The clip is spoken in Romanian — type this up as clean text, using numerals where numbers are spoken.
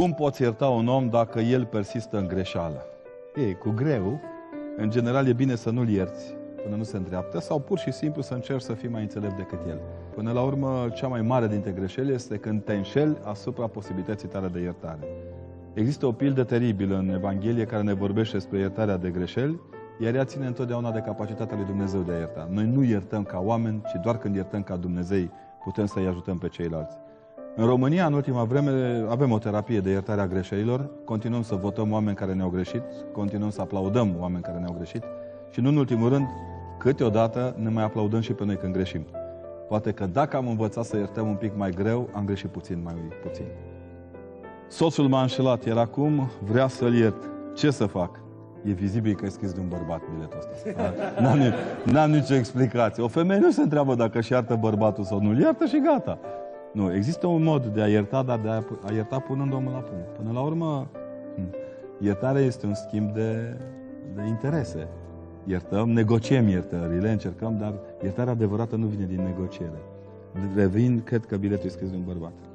Cum poți ierta un om dacă el persistă în greșeală? Ei, cu greu, în general e bine să nu-l ierți până nu se îndreaptă sau pur și simplu să încerci să fii mai înțelept decât el. Până la urmă, cea mai mare dintre greșeli este când te înșeli asupra posibilității tale de iertare. Există o pildă teribilă în Evanghelie care ne vorbește despre iertarea de greșeli, iar ea ține întotdeauna de capacitatea lui Dumnezeu de a ierta. Noi nu iertăm ca oameni, ci doar când iertăm ca Dumnezei putem să-i ajutăm pe ceilalți. În România, în ultima vreme, avem o terapie de iertare a greșelilor, continuăm să votăm oameni care ne-au greșit, continuăm să aplaudăm oameni care ne-au greșit și, nu în ultimul rând, câteodată ne mai aplaudăm și pe noi când greșim. Poate că dacă am învățat să iertăm un pic mai greu, am greșit mai puțin. Soțul m-a înșelat, iar acum vrea să-l iert. Ce să fac? E vizibil că e scris de un bărbat biletul ăsta. N-am nicio explicație. O femeie nu se întreabă dacă își iartă bărbatul sau nu-l iartă și gata. Nu, există un mod de a ierta, dar de a ierta punând omul la punct. Până la urmă, iertarea este un schimb de interese. Iertăm, negociem iertările, încercăm, dar iertarea adevărată nu vine din negociere. Revin, cred că biletul e scris de un bărbat.